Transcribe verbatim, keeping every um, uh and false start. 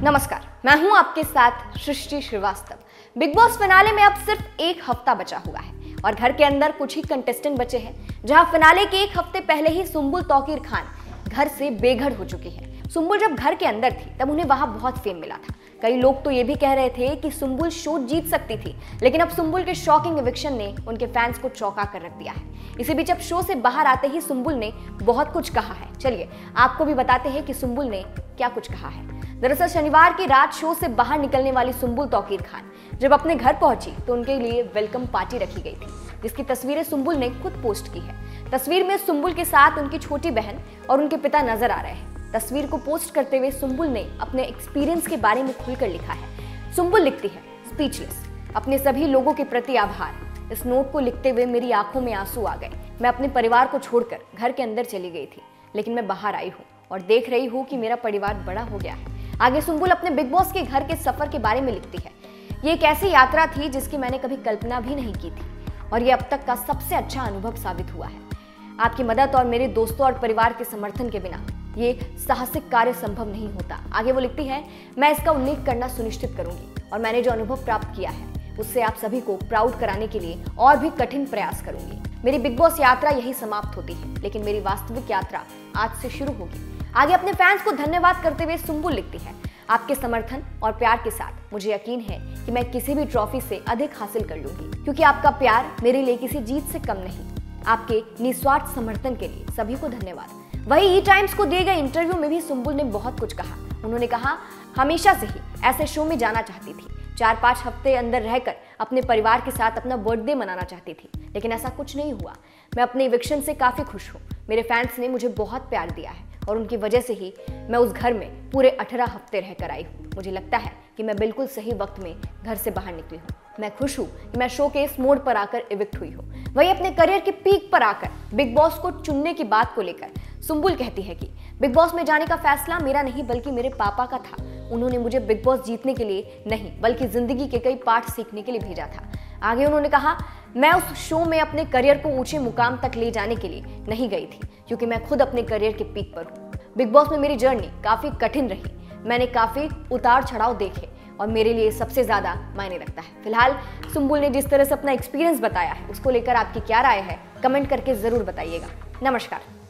नमस्कार, मैं हूं आपके साथ Srishti Srivastava. Bigg Boss finale में अब सिर्फ एक हफ्ता बचा हुआ है और घर के अंदर कुछ ही कंटेस्टेंट बचे हैं। जहां फिनाले के एक हफ्ते पहले ही सुंबुल तौकीर खान घर से बेघर हो चुकी है। सुंबुल जब घर के अंदर थी तब उन्हें वहां बहुत फेम मिला था। कई लोग तो ये भी कह रहे थे कि सुंबुल शो जीत सकती थी, लेकिन अब सुंबुल के शॉकिंग एविक्शन ने उनके फैंस को चौंका कर रख दिया है। इसी बीच अब शो से बाहर आते ही सुंबुल ने बहुत कुछ कहा है। चलिए आपको भी बताते हैं कि सुंबुल ने क्या कुछ कहा है। दरअसल शनिवार की रात शो से बाहर निकलने वाली सुंबुल तौकीर खान जब अपने घर पहुंची तो उनके लिए वेलकम पार्टी रखी गई थी, जिसकी तस्वीरें सुंबुल ने खुद पोस्ट की है। तस्वीर में सुंबुल के साथ उनकी छोटी बहन और उनके पिता नजर आ रहे हैं। तस्वीर को पोस्ट करते हुए सुंबुल ने अपने एक्सपीरियंस के बारे में खुलकर लिखा है। सुंबुल लिखती है, स्पीचलेस, अपने सभी लोगों के प्रति आभार। इस नोट को लिखते हुए मेरी आंखों में आंसू आ गए। मैं अपने परिवार को छोड़कर घर के अंदर चली गई थी, लेकिन मैं बाहर आई हूँ और देख रही हूँ कि मेरा परिवार बड़ा हो गया है। आगे सुंबुल अपने बिग बॉस के घर के सफर के बारे में लिखती है। ये एक ऐसी यात्रा थी जिसकी मैंने कभी कल्पना भी नहीं की थी और ये अब तक का सबसे अच्छा अनुभव साबित हुआ है। आपकी मदद और मेरे दोस्तों और परिवार के समर्थन के बिना ये साहसिक कार्य संभव नहीं होता। आगे वो लिखती है, मैं इसका उल्लेख करना सुनिश्चित करूंगी और मैंने जो अनुभव प्राप्त किया है उससे आप सभी को प्राउड कराने के लिए और भी कठिन प्रयास करूंगी। मेरी बिग बॉस यात्रा यही समाप्त होती है, लेकिन मेरी वास्तविक यात्रा आज से शुरू होगी। आगे अपने फैंस को धन्यवाद करते हुए सुंबुल लिखती है, आपके समर्थन और प्यार के साथ मुझे यकीन है कि मैं किसी भी ट्रॉफी से अधिक हासिल कर लूंगी, क्योंकि आपका प्यार मेरे लिए किसी जीत से कम नहीं। आपके निस्वार्थ समर्थन के लिए सभी को धन्यवाद। वही ई टाइम्स को दिए गए इंटरव्यू में भी सुंबुल ने बहुत कुछ कहा। उन्होंने कहा, हमेशा से ही ऐसे शो में जाना चाहती थी। चार पांच हफ्ते अंदर रहकर अपने परिवार के साथ अपना बर्थडे मनाना चाहती थी, लेकिन ऐसा कुछ नहीं हुआ। मैं अपने इविक्शन से काफी खुश हूँ। मेरे फैंस ने मुझे बहुत प्यार दिया है और उनकी वजह से ही मैं उस घर में पूरे अठारह हफ्ते रहकर आई हूँ। मुझे लगता है कि मैं बिल्कुल सही वक्त में घर से बाहर निकली हूँ। मैं खुश हूँ कि मैं शो के इस मोड़ पर आकर इविक्ट हुई हूँ। वही अपने करियर के पीक पर आकर बिग बॉस को चुनने की बात को लेकर सुंबुल कहती है कि बिग बॉस में जाने का फैसला मेरा नहीं बल्कि मेरे पापा का था। उन्होंने मुझे बिग बॉस जीतने के लिए नहीं बल्कि जिंदगी के कई पाठ सीखने के लिए भेजा था। आगे उन्होंने कहा, मैं उस शो में अपने करियर को ऊंचे मुकाम तक ले जाने के लिए नहीं गई थी, क्योंकि मैं खुद अपने करियर के पीक पर हूँ। बिग बॉस में मेरी जर्नी काफी कठिन रही। मैंने काफी उतार चढ़ाव देखे और मेरे लिए सबसे ज्यादा मायने रखता है। फिलहाल सुंबुल ने जिस तरह से अपना एक्सपीरियंस बताया है उसको लेकर आपकी क्या राय है, कमेंट करके जरूर बताइएगा। नमस्कार।